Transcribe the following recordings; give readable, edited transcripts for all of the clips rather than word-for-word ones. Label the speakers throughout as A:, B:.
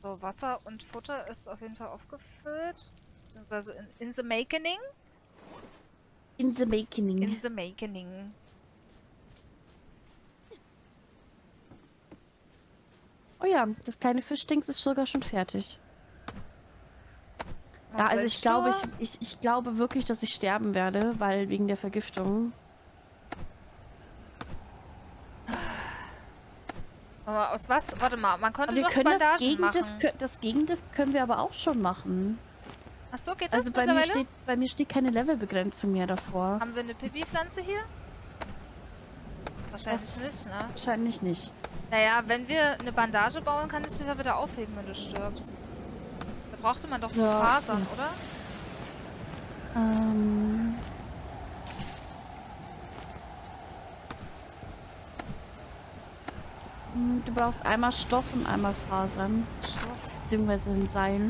A: So, Wasser und Futter ist auf jeden Fall aufgefüllt. Beziehungsweise in the making.
B: In the making.
A: In the making.
B: Oh ja, das kleine Fischdings ist sogar schon fertig. Ja, also ich glaube, ich glaube wirklich, dass ich sterben werde, weil wegen der Vergiftung.
A: Aber aus was? Warte mal, man konnte
B: Aber wir
A: doch
B: können
A: Bandagen machen.
B: das Gegengift können wir aber auch schon machen.
A: Ach so, geht das
B: Also
A: mittlerweile?
B: bei mir steht keine Levelbegrenzung mehr davor.
A: Haben wir eine Pipi-Pflanze hier? Wahrscheinlich nicht, ne?
B: Wahrscheinlich nicht.
A: Naja, wenn wir eine Bandage bauen, kann ich dich ja wieder aufheben, wenn du stirbst. Da brauchte man doch nur Fasern, oder?
B: Du brauchst einmal Stoff und einmal Fasern.
A: Stoff.
B: Beziehungsweise ein Seil.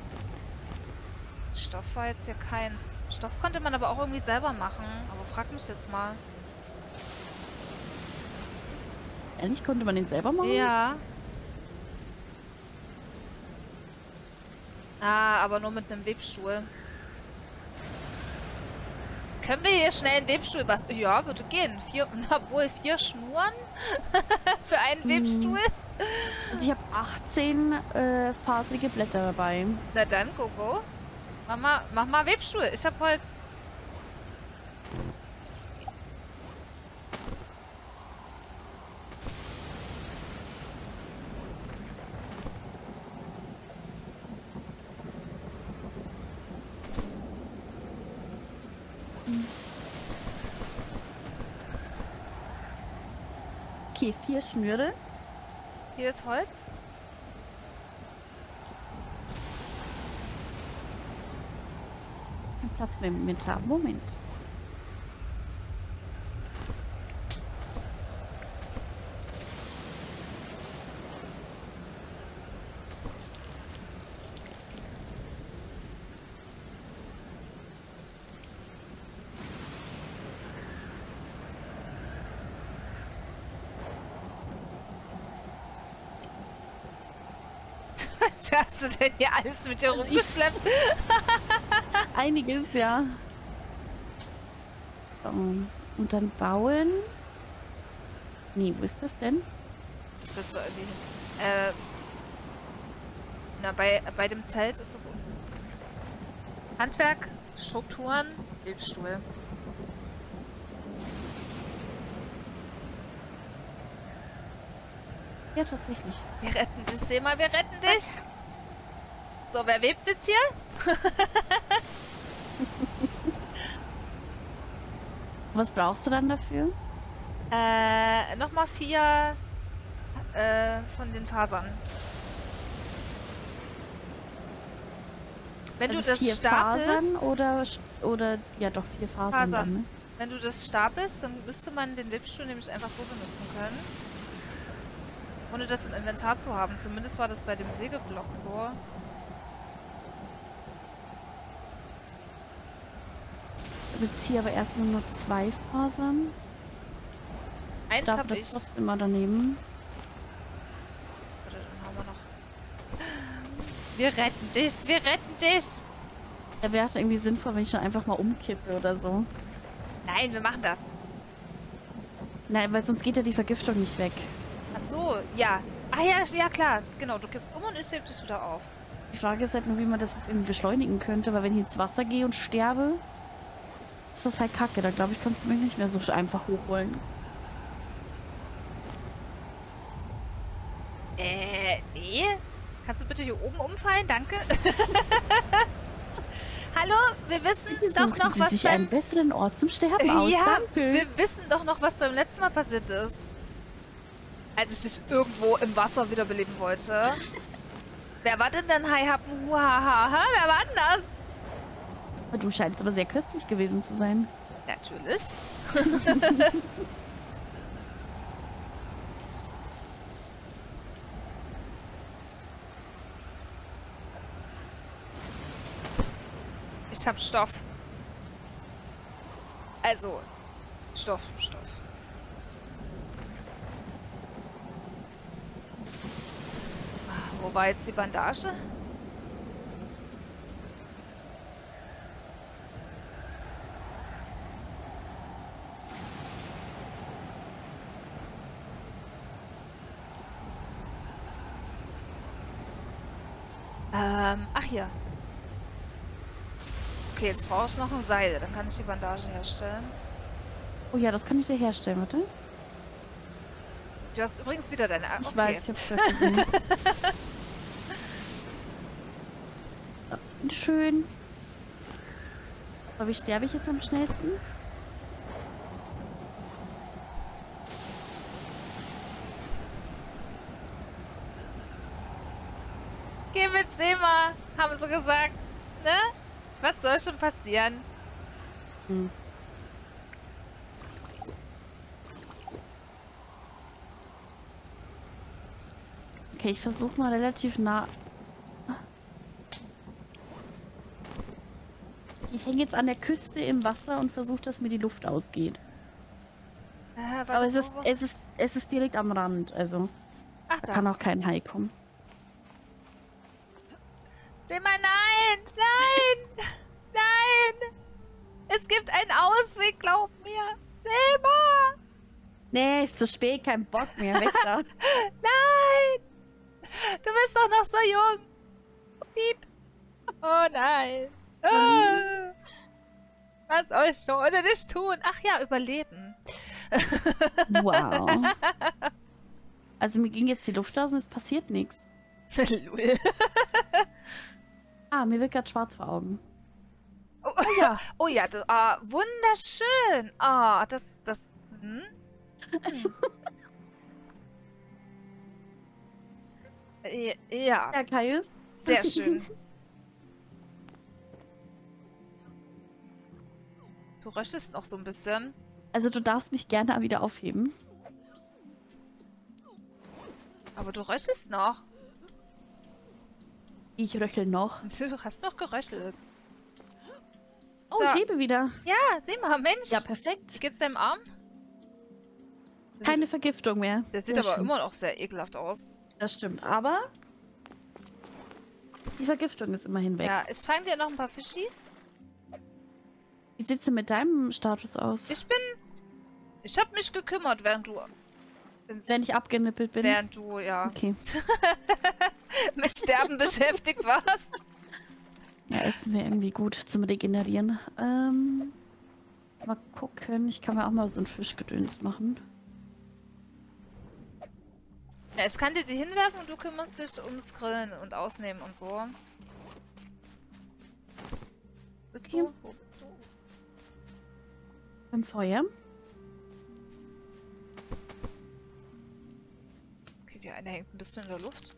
A: Stoff war jetzt hier keins. Stoff konnte man aber auch irgendwie selber machen. Aber frag mich jetzt mal.
B: Ehrlich, konnte man den selber machen?
A: Ja. Ah, aber nur mit einem Webstuhl. Können wir hier schnell einen Webstuhl basteln? Ja, würde gehen. 4 Schnuren für einen Webstuhl?
B: Also ich habe 18 faserige Blätter dabei.
A: Na dann, Coco. Mach mal Webstuhl. Ich hab Holz.
B: Okay, 4 Schnüre.
A: Hier ist Holz.
B: Ein Platz im Inventar. Moment.
A: Was hast du denn hier alles mit dir rumgeschleppt?
B: Einiges, ja. So. Und dann bauen. Nee, wo ist das denn?
A: Das ist jetzt so irgendwie. Na, bei dem Zelt ist das unten. Handwerk, Strukturen, Webstuhl.
B: Ja, tatsächlich.
A: Wir retten dich, Sema, wir retten dich! So, wer webt jetzt hier?
B: Was brauchst du dann dafür?
A: Nochmal 4 von den Fasern. Wenn
B: Also
A: du das
B: 4 Fasern
A: stapelst...
B: oder ja doch 4 Fasern. Dann, ne?
A: Wenn du das stapelst, dann müsste man den Webstuhl nämlich einfach so benutzen können. Ohne das im Inventar zu haben. Zumindest war das bei dem Sägeblock so.
B: Ich habe jetzt hier aber erstmal nur 2 Fasern.
A: Eins
B: Darf
A: hab
B: das
A: ich.
B: trotzdem mal daneben?
A: Warte, dann haben wir noch. Wir retten dich, wir retten dich!
B: Ja, wäre irgendwie sinnvoll, wenn ich dann einfach mal umkippe oder so.
A: Nein, wir machen das.
B: Nein, weil sonst geht ja die Vergiftung nicht weg.
A: Ach so, ja. Ah ja, ja klar. Genau, du kippst um und ich heb dich wieder auf.
B: Die Frage ist halt nur, wie man das jetzt irgendwie beschleunigen könnte, weil wenn ich ins Wasser gehe und sterbe, ist das halt kacke. Da glaube ich, kannst du mich nicht mehr so einfach hochholen.
A: Nee. Kannst du bitte hier oben umfallen? Danke. Hallo, wir wissen doch noch,
B: Sie
A: was
B: sich einen besseren Ort zum Sterben aus.
A: Ja,
B: Danke.
A: wir wissen doch noch, was beim letzten Mal passiert ist. Als ich dich irgendwo im Wasser wiederbeleben wollte. Wer war denn dann Hai Happen Huhaha? Wer war denn das?
B: Du scheinst aber sehr köstlich gewesen zu sein.
A: Natürlich. Ich hab Stoff. Also, Stoff. Wo Wo war jetzt die Bandage? Ach hier. Okay, jetzt brauchst du noch ein Seil. Dann kann ich die Bandage herstellen.
B: Oh ja, das kann ich dir herstellen, warte.
A: Du hast übrigens wieder deine...
B: Ich
A: okay.
B: weiß, ich hab's vergessen. Schön. Aber wie sterbe ich jetzt am schnellsten?
A: Geh mit Sema, haben sie gesagt. Ne? Was soll schon passieren?
B: Hm. Okay, ich versuche mal relativ nah... Ich hänge jetzt an der Küste im Wasser und versuche, dass mir die Luft ausgeht.
A: Warte,
B: Aber es ist direkt am Rand, also
A: ach,
B: da
A: da.
B: kann auch kein Hai kommen.
A: Sema, nein! Nein! Nein! Es gibt einen Ausweg, glaub mir! Sema!
B: Nee, ist zu spät, kein Bock mehr, weg da.
A: Nein! Du bist doch noch so jung! Piep! Oh nein! Ah. Was soll ich so ohne dich tun? Ach ja, überleben.
B: Wow. Also mir ging jetzt die Luft aus und es passiert nichts.
A: Lul.
B: Ah, mir wird gerade schwarz vor Augen.
A: Oh,
B: ja.
A: Oh ja, du, wunderschön. Ah, das. Hm? Ja,
B: Ja, Kaius.
A: sehr schön. Du röschest noch so ein bisschen.
B: Also du darfst mich gerne wieder aufheben.
A: Aber du röschest noch.
B: Ich röchel noch.
A: Du hast doch geröchelt.
B: Oh,
A: So.
B: ich lebe wieder.
A: Ja, sieh mal, Mensch.
B: Ja,
A: Wie
B: perfekt.
A: geht's deinem Arm?
B: Keine Vergiftung mehr.
A: Der sieht
B: Sehr
A: aber
B: schön.
A: immer noch sehr ekelhaft aus.
B: Das stimmt, aber die Vergiftung ist immerhin weg.
A: Ja, ich fange dir noch ein paar Fischis.
B: Wie sieht's denn mit deinem Status aus?
A: Ich habe mich gekümmert,
B: Wenn ich abgenippelt bin?
A: während du, ja,
B: Okay.
A: mit Sterben beschäftigt warst.
B: Ja, Essen wäre irgendwie gut zum Regenerieren. Mal gucken. Ich kann mir auch mal so ein Fischgedöns machen.
A: Ja, ich kann dir die hinwerfen und du kümmerst dich ums Grillen und Ausnehmen und so. Bist
B: Okay.
A: du? Wo bist du?
B: Beim Feuer.
A: Okay, die eine hängt ein bisschen in der Luft.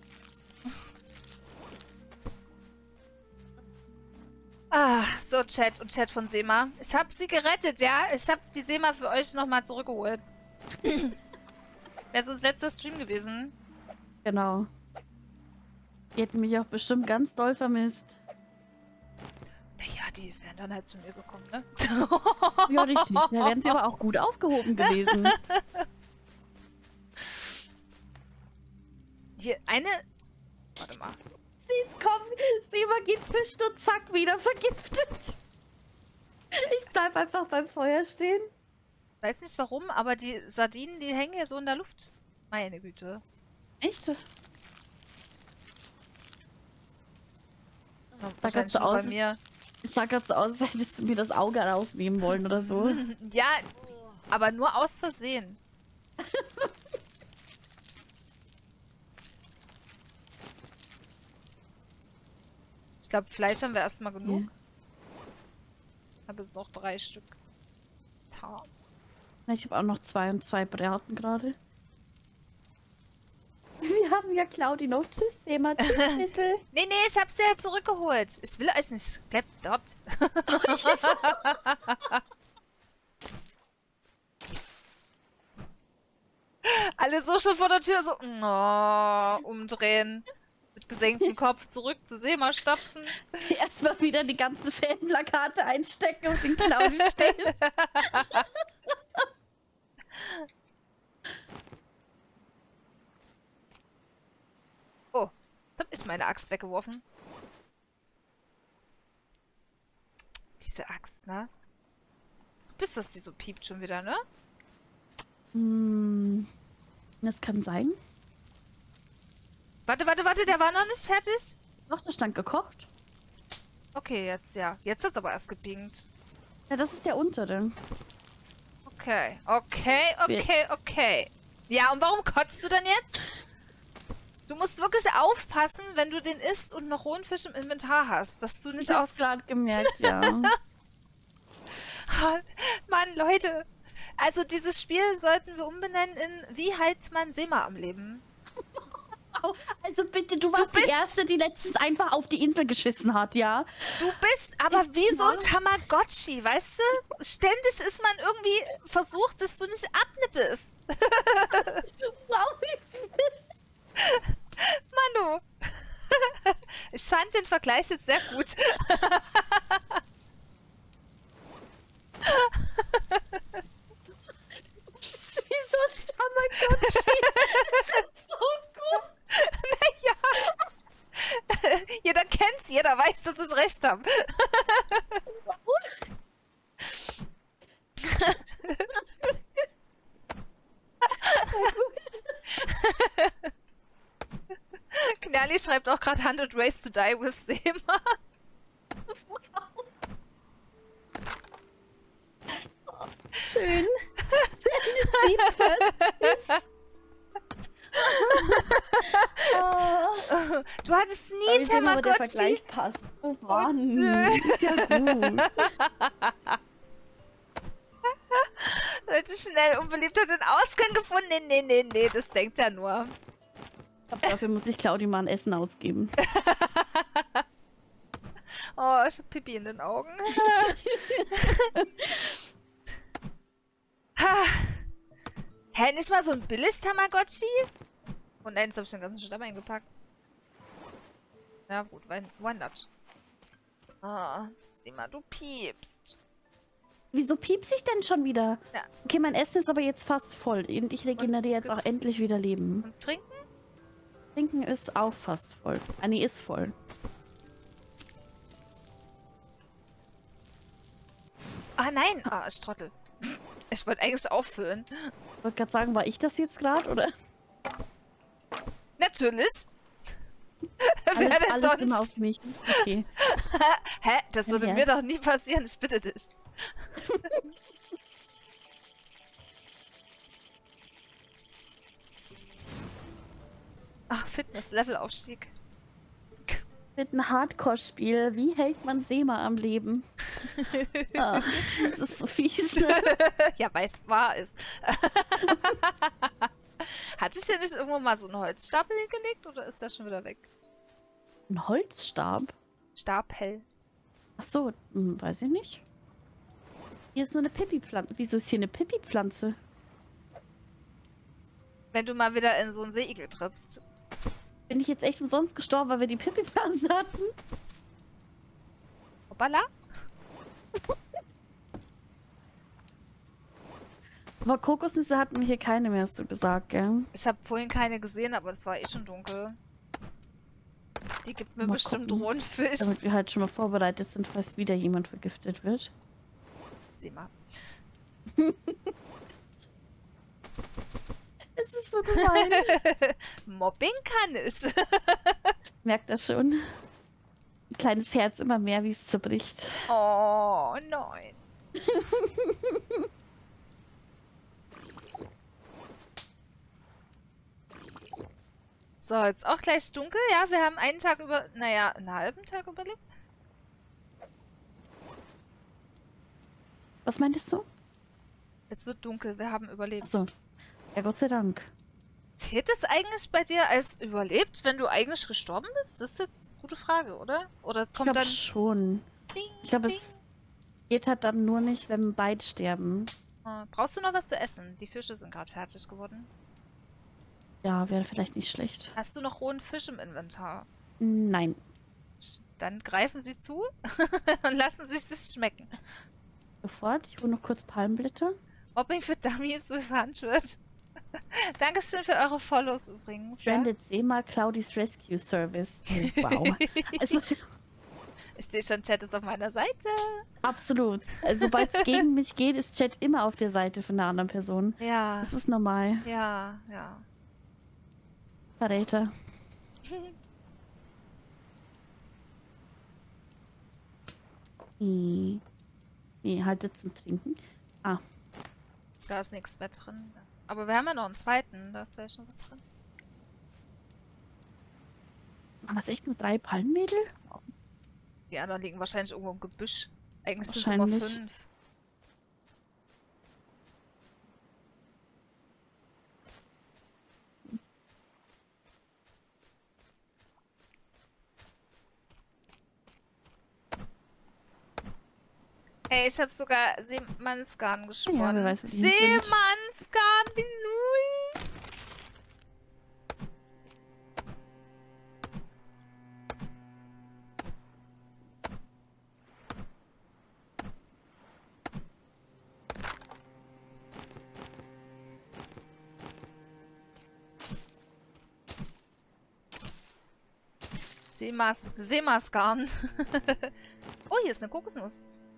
A: Ah, so Chat und Chat von Sema. Ich habe sie gerettet, ja? Ich habe die Sema für euch nochmal zurückgeholt. Wäre so das letzte Stream gewesen.
B: Genau. Die hätten mich auch bestimmt ganz doll vermisst.
A: Naja, die wären dann halt zu mir gekommen, ne?
B: Ja, richtig. Da wären sie aber auch gut aufgehoben gewesen.
A: Hier, eine... Warte mal.
B: Sieh's, komm. Sema geht Fisch und zack, wieder vergiftet. Ich bleib einfach beim Feuer stehen.
A: Weiß nicht warum, aber die Sardinen, die hängen ja so in der Luft. Meine Güte.
B: Echt?
A: Ja,
B: grad
A: wahrscheinlich
B: so
A: nur bei
B: aus,
A: mir.
B: Es sah gerade so aus, als hättest du mir das Auge rausnehmen wollen oder so.
A: Ja, aber nur aus Versehen. Ich glaube, Fleisch haben wir erstmal genug.
B: Ja.
A: Ich habe jetzt noch 3 Stück. Ta.
B: Ich habe auch noch 2 und 2 Braten gerade. Wir haben ja Claudi noch. Tschüss, Sema. Tschüss, Schissel.
A: Nee, ich hab's ja zurückgeholt. Ich will euch nicht. Bleibt dort. Alle so schon vor der Tür so umdrehen. Mit gesenktem Kopf zurück zu Sema stapfen.
B: Erstmal wieder die ganzen Fanplakate einstecken und den Claudi steht.
A: Oh. Tipp. ich meine Axt weggeworfen. Diese Axt, ne? Bis das die so piept schon wieder, ne?
B: Das kann sein.
A: Warte, der war noch nicht fertig?
B: Doch, der stand gekocht.
A: Okay, jetzt ja. Jetzt hat's aber erst gepinkt.
B: Ja, das ist der untere.
A: Okay. Ja, und warum kotzt du denn jetzt? Du musst wirklich aufpassen, wenn du den isst und noch rohen Fisch im Inventar hast, dass du nicht
B: Ich hab's gerade gemerkt, ja.
A: Mann, Leute. Also dieses Spiel sollten wir umbenennen in Wie hält man Seema am Leben?
B: Also bitte, du warst die Erste, die letztens einfach auf die Insel geschissen hat, ja?
A: Du bist aber wie so ein Tamagotchi, weißt du? Ständig ist man irgendwie versucht, dass du nicht abnippelst. Manu. Ich fand den Vergleich jetzt sehr gut.
B: Wie so ein Tamagotchi. Das ist so gut.
A: Naja. Jeder kennt's, jeder weiß, dass ich recht habe. Knalli schreibt auch gerade 100 Ways to Die with Seema.
B: Schön.
A: Du hattest nie Tamagotchi.
B: Der Vergleich passt. Oh Mann.
A: Nö.
B: Ist ja gut.
A: Leute, schnell unbeliebt hat den Ausgang gefunden. Nee, das denkt er nur.
B: Dafür muss ich Claudi mal ein Essen ausgeben.
A: Oh, ich hab Pipi in den Augen. Hä, nicht mal so ein Billig-Tamagotchi? Und nein, jetzt hab ich den ganzen Stamm eingepackt. Na gut, why not? Oh, sieh mal, du piepst.
B: Wieso piepse ich denn schon wieder?
A: Ja.
B: Okay, mein Essen ist aber jetzt fast voll. Und ich regeneriere jetzt auch endlich wieder Leben.
A: Und trinken?
B: Trinken ist auch fast voll. Ah, nee, ist voll.
A: Ah, nein! Ah, ich trottel. Ich wollte eigentlich auffüllen.
B: Ich wollte gerade sagen, war ich das jetzt gerade, oder?
A: Natürlich! Wer denn
B: alles
A: sonst?
B: immer auf mich. Okay.
A: Hä? Das würde
B: Ja.
A: mir doch nie passieren, ich bitte dich. Ach, Fitness-Level-Aufstieg.
B: Mit einem Hardcore-Spiel. Wie hält man Seema am Leben? Ah, das ist so fies, ne?
A: Ja, weil es wahr ist. Hatte ich ja nicht irgendwo mal so einen Holzstapel hingelegt oder ist das schon wieder weg?
B: Ein Holzstab?
A: Stapel.
B: Ach so, weiß ich nicht. Hier ist nur eine Pipi-Pflanze. Wieso ist hier eine Pipi-Pflanze?
A: Wenn du mal wieder in so einen Seeigel trittst.
B: Bin ich jetzt echt umsonst gestorben, weil wir die Pipi-Pflanzen hatten?
A: Hoppala.
B: Aber Kokosnüsse hatten wir hier keine mehr, hast du gesagt, gell?
A: Ich habe vorhin keine gesehen, aber es war eh schon dunkel. Die gibt mir
B: Mal
A: bestimmt
B: gucken.
A: rohen Fisch.
B: Damit wir halt schon mal vorbereitet sind, falls wieder jemand vergiftet wird.
A: Sieh mal.
B: Es ist so gemein.
A: Mobbing kann ich.
B: Merkt das schon? Ein kleines Herz immer mehr, wie es zerbricht.
A: Oh, nein. So, jetzt auch gleich dunkel. Ja, wir haben einen Tag über... Naja, einen halben Tag überlebt.
B: Was meintest du?
A: Es wird dunkel, wir haben überlebt.
B: Achso. Ja, Gott sei Dank.
A: Zählt es eigentlich bei dir als überlebt, wenn du eigentlich gestorben bist? Das ist jetzt eine gute Frage, oder? Oder
B: Ich
A: kommt
B: glaube
A: dann...
B: schon.
A: Ding,
B: Ich glaube,
A: ding.
B: es geht halt dann nur nicht, wenn beide sterben.
A: Brauchst du noch was zu essen? Die Fische sind gerade fertig geworden.
B: Ja, wäre vielleicht nicht schlecht.
A: Hast du noch rohen Fisch im Inventar?
B: Nein.
A: Dann greifen sie zu und lassen sich das schmecken.
B: Sofort. Ich hole noch kurz Palmblätter.
A: Mobbing für Dummies with 100. Dankeschön für eure Follows übrigens. Ja?
B: Stranded Seema Cloudys Rescue Service. Oh, wow. Also,
A: Ich sehe schon, Chat ist auf meiner Seite.
B: absolut. Also, sobald es gegen mich geht, ist Chat immer auf der Seite von einer anderen Person.
A: Ja.
B: Das ist normal.
A: Ja, ja.
B: Verräter. Nee, haltet zum Trinken. Ah,
A: Da ist nichts mehr drin. Aber wir haben ja noch einen zweiten. Da ist vielleicht noch was drin.
B: waren das echt nur 3 Palmmädel?
A: Die anderen liegen wahrscheinlich irgendwo im Gebüsch. Eigentlich sind es immer
B: Wahrscheinlich.
A: 5. Ey, ich habe sogar Seemannsgarn
B: Ja,
A: gesponnen.
B: wer weiß, wo die sind.
A: Seemannsgarn, wie Louis. Seemannsgarn. Oh, hier ist eine Kokosnuss.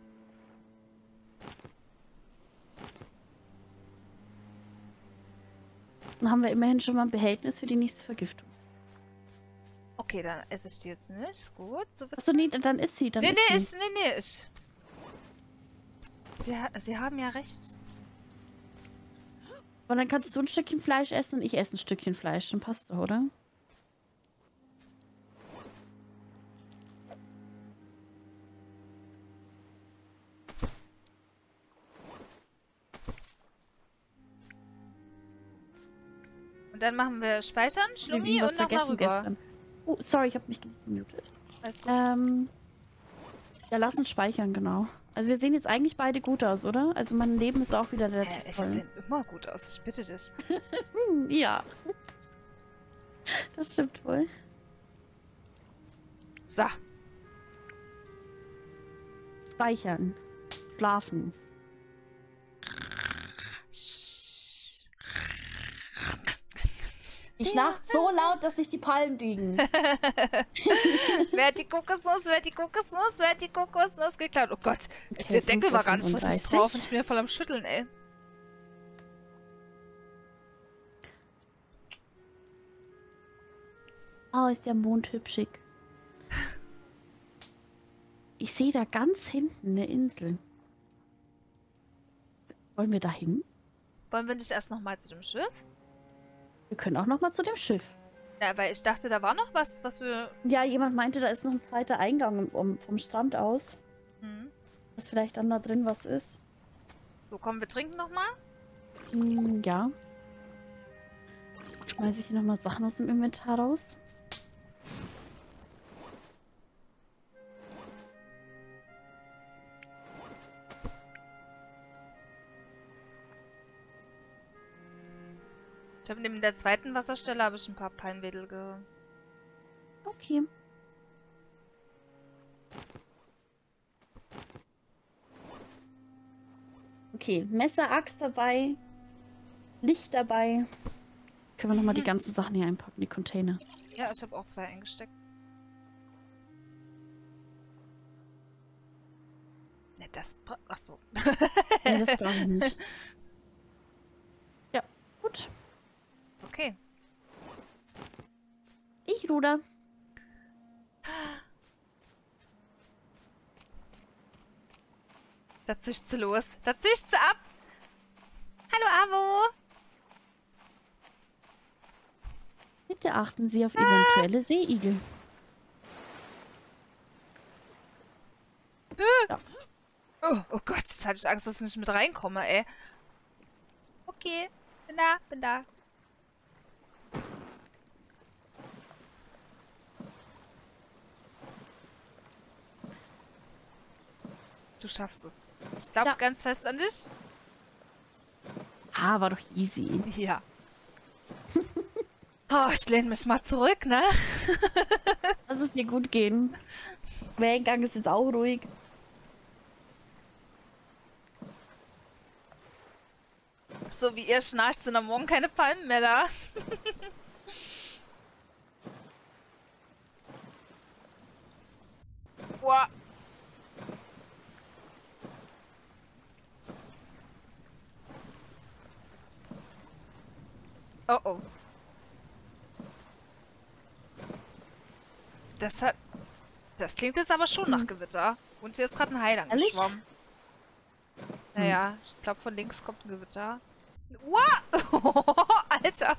B: Dann haben wir immerhin schon mal ein Behältnis für die nächste Vergiftung.
A: Okay, dann esse ich die jetzt nicht. Gut, so wird's.
B: Achso, nee, dann ist sie. Dann
A: Nee,
B: ist
A: nee, ich. Sie haben ja recht.
B: Und dann kannst du ein Stückchen Fleisch essen und ich esse ein Stückchen Fleisch. Dann passt doch, oder?
A: Und dann machen wir Speichern, Schlummi
B: was
A: und nochmal rüber.
B: gestern. Oh, sorry, ich habe mich gemutet.
A: Alles gut.
B: Ja, lass uns speichern, genau. Also wir sehen jetzt eigentlich beide gut aus, oder? Also mein Leben ist auch wieder relativ
A: Wir
B: voll.
A: sehen immer gut aus, ich bitte dich.
B: Ja. Das stimmt wohl.
A: So.
B: Speichern. Schlafen. Ich lach so laut, dass sich die Palmen biegen.
A: Wer hat die Kokosnuss? Wer hat die Kokosnuss? Wer hat die Kokosnuss geklaut? Oh Gott,
B: Okay,
A: der Deckel war gar nicht richtig
B: 5:35.
A: drauf und ich bin ja voll am Schütteln, ey.
B: Oh, ist der Mond hübschig. Ich sehe da ganz hinten eine Insel. Wollen wir da hin?
A: Wollen wir nicht erst nochmal zu dem Schiff?
B: Wir können auch noch mal zu dem Schiff.
A: Ja, weil ich dachte, da war noch was wir...
B: Ja, jemand meinte, da ist noch ein zweiter Eingang vom Strand aus.
A: Hm.
B: Dass vielleicht dann da drin was ist.
A: So, komm, wir trinken nochmal.
B: Ja. Schmeiße ich hier nochmal Sachen aus dem Inventar raus.
A: Ich habe neben der zweiten Wasserstelle habe ich ein paar Palmwedel
B: Okay. Okay, Messer, Axt dabei. Licht dabei. Können wir nochmal die ganzen Sachen hier einpacken, die Container.
A: Ja, ich habe auch 2 eingesteckt. Ne, das... Achso.
B: Nee, das brauche ich nicht. Ja, gut.
A: Okay.
B: Ich ruder.
A: Da zischt sie los. Da zischt sie ab. Hallo, Avo.
B: Bitte achten Sie auf eventuelle Seeigel. Ja.
A: Oh Gott, jetzt hatte ich Angst, dass ich nicht mit reinkomme, ey. Okay, bin da, bin da. Du schaffst es. Ich glaube
B: Ja.
A: ganz fest an dich.
B: Ah, war doch easy.
A: Ja. Oh, ich lehne mich mal zurück, ne?
B: Lass es dir gut gehen. Der Eingang ist jetzt auch ruhig.
A: So wie ihr schnarcht, sind am Morgen keine Palmen mehr da. Boah. Oh oh. Das klingt jetzt aber schon nach Gewitter. Und hier ist gerade ein Hai lang
B: Ehrlich?
A: geschwommen. Naja, ich glaube von links kommt ein Gewitter. Wow! Alter!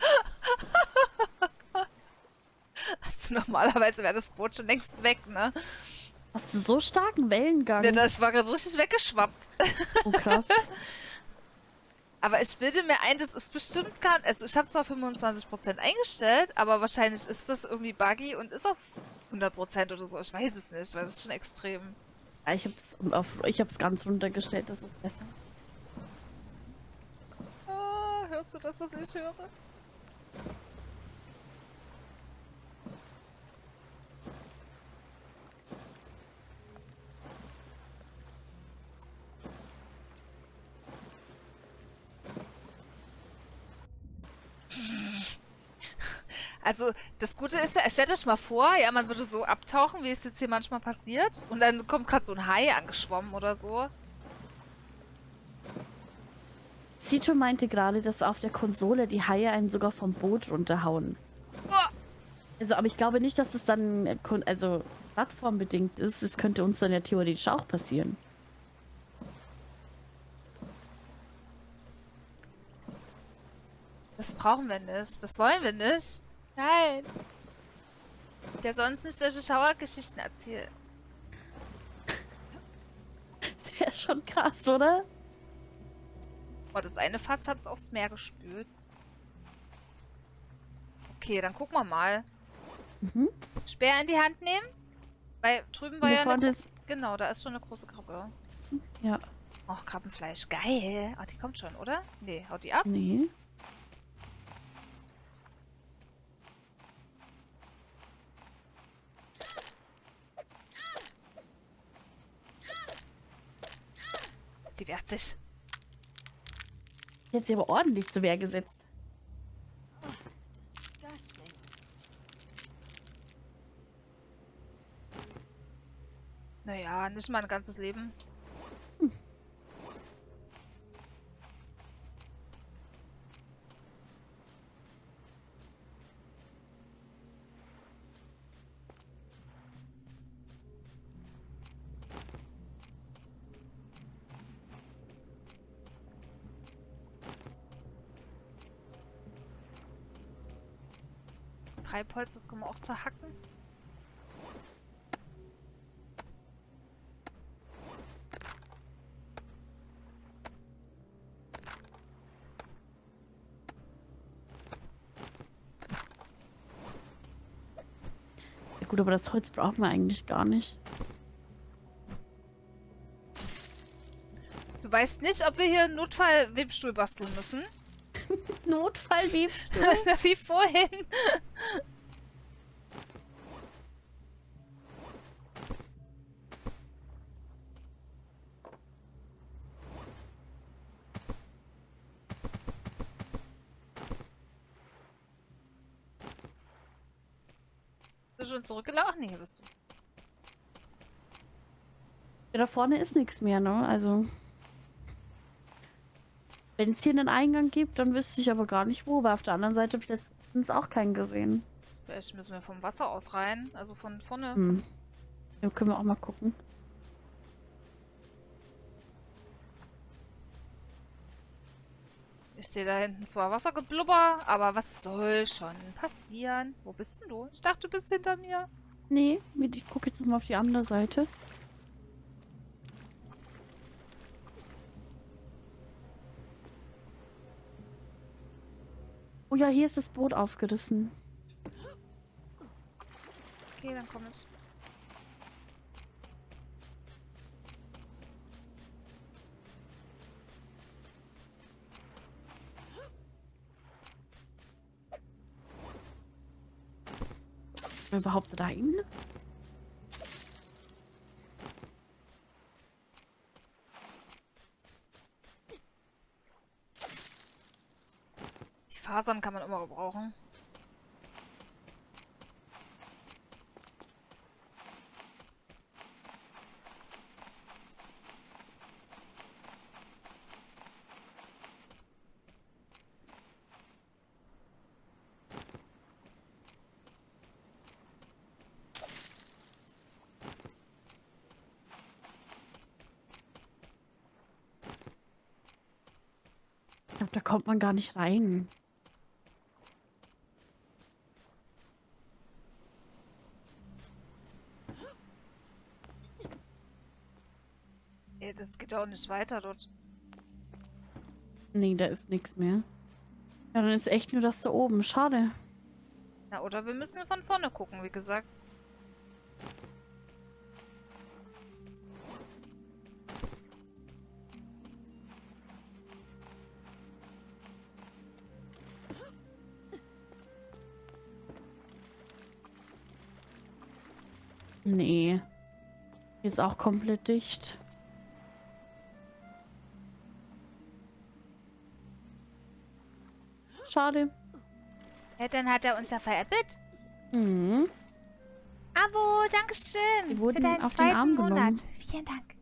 A: Also normalerweise wäre das Boot schon längst weg, ne?
B: Hast du so starken Wellengang?
A: Ja, ich war gerade so richtig weggeschwappt.
B: Oh, krass.
A: Aber ich bilde mir ein, das ist bestimmt gar nicht. Also ich habe zwar 25% eingestellt, aber wahrscheinlich ist das irgendwie buggy und ist auf 100% oder so. Ich weiß es nicht, weil das ist schon extrem.
B: Ja, ich hab's ganz runtergestellt, das ist besser.
A: Ah, hörst du das, was ich höre? Also, das Gute ist ja, stellt euch mal vor, ja, man würde so abtauchen, wie es jetzt hier manchmal passiert. Und dann kommt gerade so ein Hai angeschwommen oder so.
B: Zito meinte gerade, dass auf der Konsole die Haie einen sogar vom Boot runterhauen.
A: Boah.
B: Also, aber ich glaube nicht, dass es dann also plattformbedingt ist. Es könnte uns dann ja theoretisch auch passieren.
A: Das brauchen wir nicht. Das wollen wir nicht. Nein. Der soll uns nicht solche Schauergeschichten erzählen.
B: Das wäre schon krass, oder?
A: Oh, das eine Fass hat es aufs Meer gespült. Okay, dann gucken wir mal.
B: Mhm.
A: Speer in die Hand nehmen. Weil drüben war
B: Da
A: ja
B: vorne
A: eine...
B: ist...
A: Genau, da ist schon eine große Krabbe.
B: Ja.
A: Oh, Krabbenfleisch. Geil. Oh, die kommt schon, oder? Nee, haut die ab.
B: Nee.
A: Sie wehrt sich.
B: Jetzt aber ordentlich zu Wehr gesetzt.
A: Naja, nicht mal ein ganzes Leben. Das Treibholz, das können wir auch zerhacken.
B: Ja gut, aber das Holz brauchen wir eigentlich gar nicht.
A: Du weißt nicht, ob wir hier einen Notfall-Webstuhl basteln müssen?
B: Notfallwebstuhl?
A: Wie vorhin. Bist du schon zurückgelaufen? Nee, hier bist du.
B: Ja, da vorne ist nichts mehr, ne? Also... Wenn es hier einen Eingang gibt, dann wüsste ich aber gar nicht wo. Weil auf der anderen Seite habe ich letztens auch keinen gesehen.
A: Vielleicht müssen wir vom Wasser aus rein. Also von vorne.
B: Hm. Ja, können wir auch mal gucken.
A: Ich sehe da hinten zwar Wassergeblubber, aber was soll schon passieren? Wo bist denn du? Ich dachte, du bist hinter mir.
B: Nee, ich gucke jetzt nochmal auf die andere Seite. Oh ja, hier ist das Boot aufgerissen.
A: Okay, dann komm ich.
B: Überhaupt rein?
A: Fasern kann man immer gebrauchen.
B: Ich glaube, da kommt man gar nicht rein.
A: Ey, das geht auch nicht weiter dort.
B: Nee, da ist nichts mehr. Ja, dann ist echt nur das da oben. Schade.
A: Na, oder wir müssen von vorne gucken, wie gesagt.
B: Nee. Hier ist auch komplett dicht. Schade.
A: Ja, dann hat er uns ja veräppelt.
B: Mhm.
A: Abo, dankeschön.
B: Wir
A: für
B: wurden
A: deinen
B: auf den
A: zweiten
B: Arm
A: Monat.
B: genommen.
A: Vielen Dank.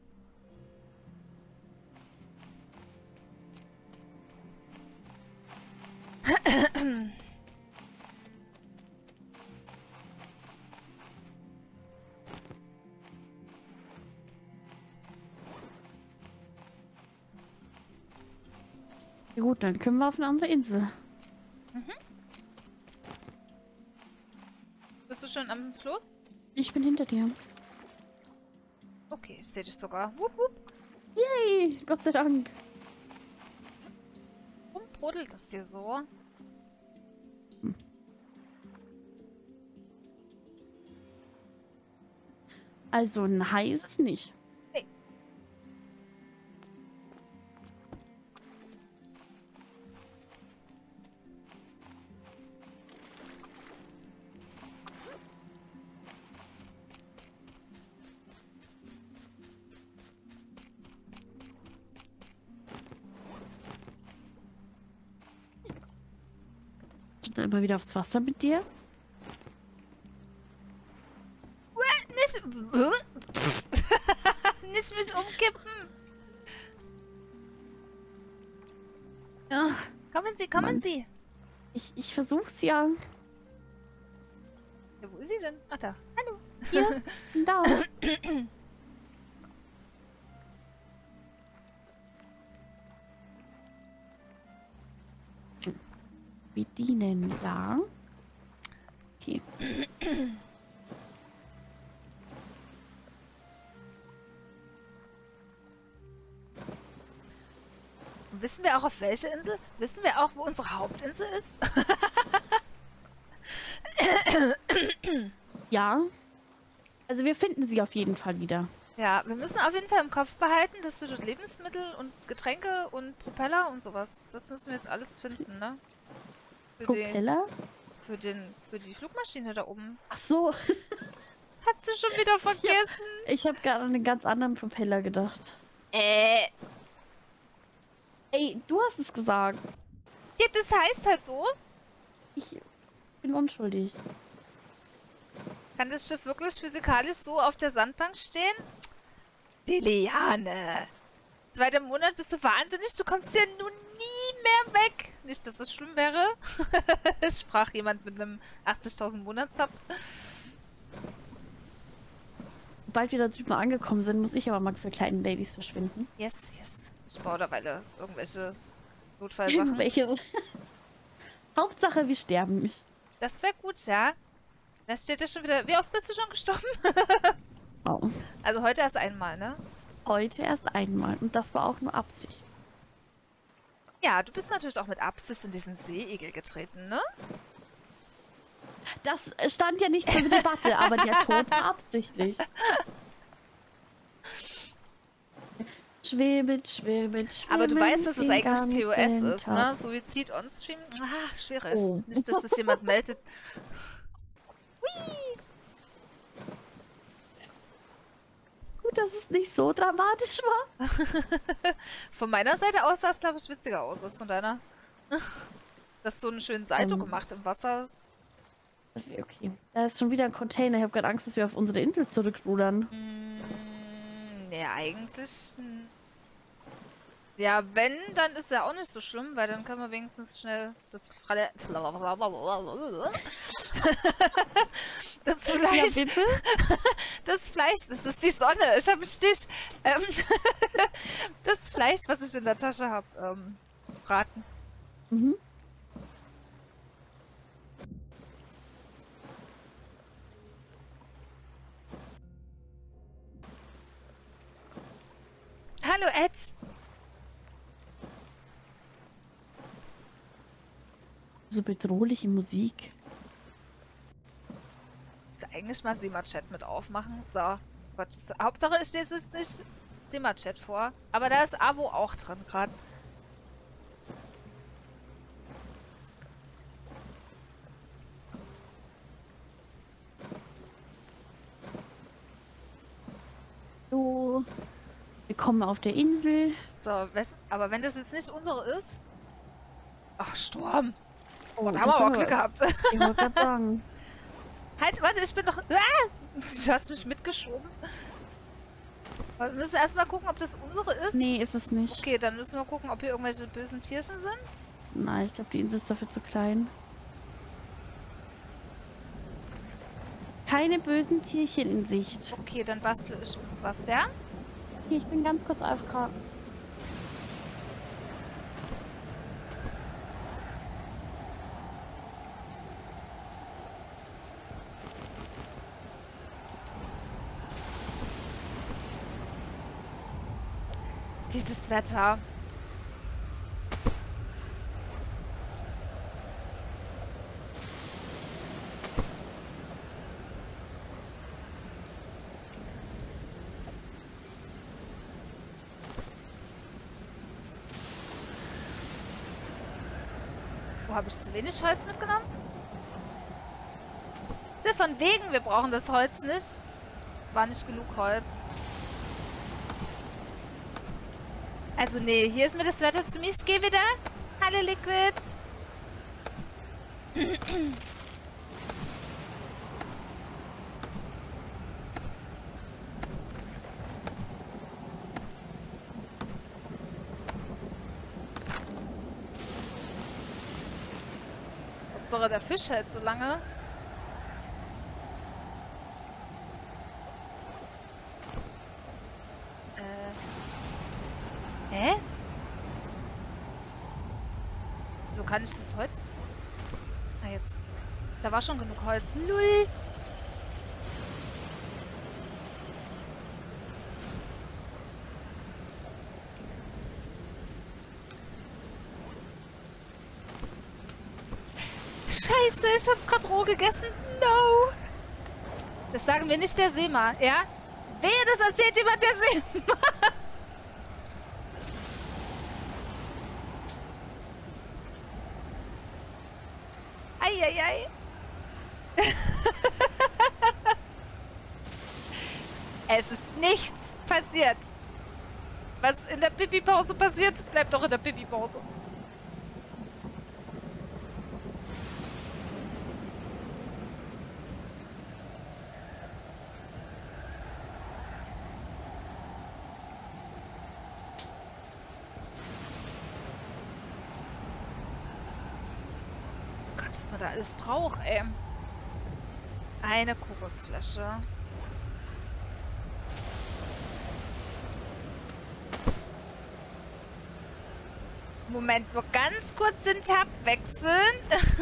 B: Ja, gut, dann können wir auf eine andere Insel.
A: Bist du schon am Fluss?
B: Ich bin hinter dir.
A: Okay, ich sehe dich sogar. Wupp, wupp.
B: Yay! Gott sei Dank.
A: Warum brodelt das hier so?
B: Also ein Hai ist es nicht.
A: Nee.
B: Dann immer wieder aufs Wasser mit dir.
A: Nicht... nicht mich umkippen.
B: Ja,
A: Kommen Sie, kommen
B: Mann.
A: Sie.
B: ich versuch's ja.
A: Ja, wo ist sie denn? Ach da. Hallo.
B: Hier, da. Bedienen, ja. Okay.
A: Wissen wir auch auf welche Insel? Wissen wir auch, wo unsere Hauptinsel ist?
B: Ja. Also wir finden sie auf jeden Fall wieder.
A: Ja, wir müssen auf jeden Fall im Kopf behalten, dass wir dort Lebensmittel und Getränke und Propeller und sowas, das müssen wir jetzt alles finden, ne?
B: Propeller?
A: Für die Flugmaschine da oben.
B: Ach so.
A: Hat sie schon wieder vergessen?
B: Ich habe gerade an einen ganz anderen Propeller gedacht. Ey, du hast es gesagt.
A: Ja, das heißt halt so.
B: Ich bin unschuldig.
A: Kann das Schiff wirklich physikalisch so auf der Sandbank stehen? Die Liane. 2. Monat bist du wahnsinnig, du kommst ja nun nie mehr weg. Nicht, dass das schlimm wäre. Sprach jemand mit einem 80.000 Monatszapf.
B: Sobald wir da drüben angekommen sind, muss ich aber mal für kleine Ladies verschwinden.
A: Yes, yes. Ich baue derweil irgendwelche Notfallsachen.
B: Welche? Hauptsache, wir sterben nicht.
A: Das wäre gut, ja. Da steht ja schon wieder... Wie oft bist du schon gestorben?
B: Oh.
A: Also heute erst einmal, ne?
B: Heute erst einmal. Und das war auch nur Absicht.
A: Ja, du bist natürlich auch mit Absicht in diesen Seeigel getreten, ne?
B: Das stand ja nicht zur Debatte, aber der Tod war absichtlich. Schwebelt, schwebelt, schwebelt.
A: Aber du weißt, dass es
B: den
A: eigentlich TOS
B: ganzen
A: ist,
B: Tag.
A: ne? Suizid on-stream. Ah, schwierig.
B: Oh.
A: Nicht, dass das jemand meldet.
B: Gut, dass es nicht so dramatisch war.
A: Von meiner Seite aus sah es, glaube ich, witziger aus als von deiner. Das ist so einen schönen Salto gemacht im Wasser.
B: Das wäre okay. Da ist schon wieder ein Container. Ich habe gerade Angst, dass wir auf unsere Insel zurückrudern.
A: Nee, eigentlich. Ja, wenn, dann ist ja auch nicht so schlimm, weil dann können wir wenigstens schnell das das Fleisch.
B: Ja, bitte?
A: Das Fleisch, das ist die Sonne. Ich habe einen Stich. Das Fleisch, was ich in der Tasche habe, braten.
B: Mhm.
A: Hallo, Ed.
B: So bedrohliche Musik.
A: Ist eigentlich mal SEMA-Chat mit aufmachen. So. Gott, Hauptsache ich lese es nicht SEMA-Chat vor. Aber da ist Abo auch drin gerade.
B: So. Willkommen auf der Insel.
A: So, aber wenn das jetzt nicht unsere ist. Ach, Sturm.
B: Oh,
A: Da haben wir aber Glück gehabt.
B: Ich wollte gerade sagen.
A: Halt, warte, ich bin doch. Ah! Du hast mich mitgeschoben. Wir müssen erstmal gucken, ob das unsere ist.
B: Nee, ist es nicht.
A: Okay, dann müssen wir gucken, ob hier irgendwelche bösen Tierchen sind.
B: Nein, ich glaube, die Insel ist dafür zu klein. Keine bösen Tierchen in Sicht.
A: Okay, dann bastle ich uns was, ja?
B: Hier, ich bin ganz kurz AFK.
A: Dieses Wetter. Wo habe ich zu wenig Holz mitgenommen? Ist ja von wegen, wir brauchen das Holz nicht. Es war nicht genug Holz. Also nee, hier ist mir das Wetter zu mies. Ich gehe wieder. Hallo Liquid. Hauptsache der Fisch hält so lange. Hä? So kann ich das Holz... Ah, jetzt. Da war schon genug Holz. Null. Scheiße, ich hab's gerade roh gegessen. No. Das sagen wir nicht der Seema, ja? Wehe, das erzählt jemand der Seema. Eieiei. Es ist nichts passiert. Was in der Pipi-Pause passiert, bleibt doch in der Pipi-Pause. Was man da alles braucht, ey. Eine Kokosflasche. Moment, nur ganz kurz den Tab wechseln.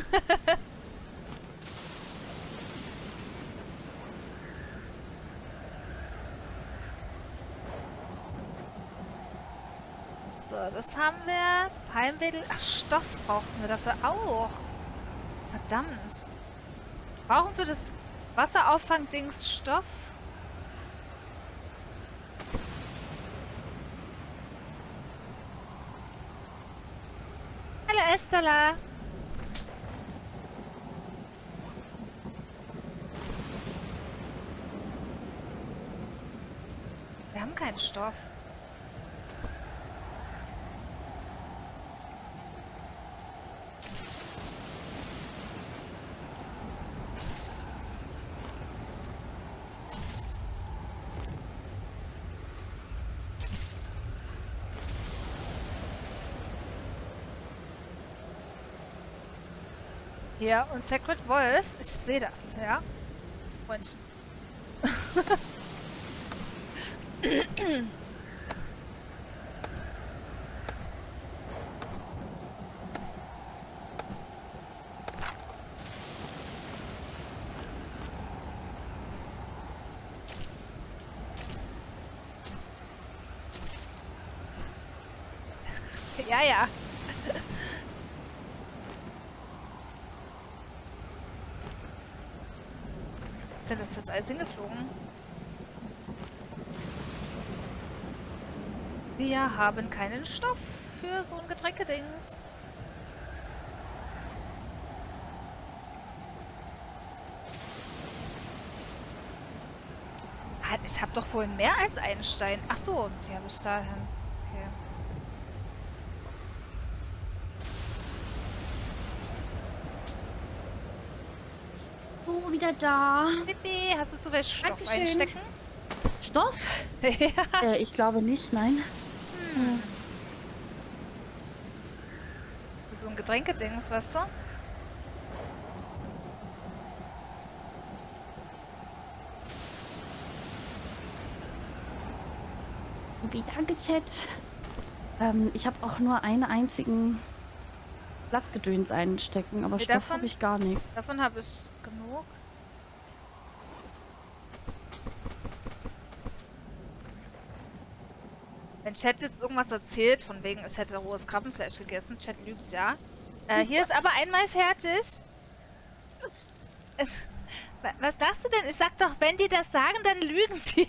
A: So, das haben wir. Palmwedel. Ach, Stoff brauchten wir dafür auch. Verdammt. Brauchen wir das Wasserauffangdings Stoff? Hallo Estella. Wir haben keinen Stoff. Ja, und Sacred Wolf, ich sehe das, ja? Freundchen. Ja, ja. Ist denn das jetzt alles hingeflogen? Wir haben keinen Stoff für so ein Getränkedings. Ich habe doch vorhin mehr als einen Stein. Ach so, die habe ich dahin. Okay.
B: Oh, wieder da.
A: Pippi, hast du zu viel Stoff
B: Dankeschön.
A: einstecken?
B: Stoff?
A: Ja.
B: Ich glaube nicht, nein.
A: So ein Getränkedings, weißt du?
B: Okay, danke, Chat. Ich habe auch nur einen einzigen Blattgedöns einstecken, aber
A: Nee,
B: Stoff
A: davon-
B: habe ich gar nichts.
A: Davon habe ich genug. Wenn Chat jetzt irgendwas erzählt, von wegen, ich hätte rohes Krabbenfleisch gegessen, Chat lügt, ja. Hier ist aber einmal fertig. Was sagst du denn? Ich sag doch, wenn die das sagen, dann lügen sie.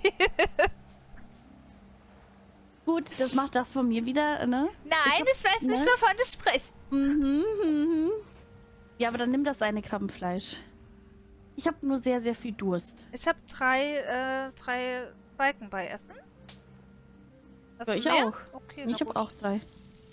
B: Gut, das macht das von mir wieder, ne?
A: Nein, ich weiß nicht,
B: ne?
A: wovon du sprichst.
B: Ja, aber dann nimm das eine Krabbenfleisch. Ich habe nur sehr, sehr viel Durst.
A: Ich habe drei Balken bei Essen. Hast
B: Ja,
A: du
B: ich
A: mehr?
B: auch.
A: Okay,
B: Ich habe auch 3.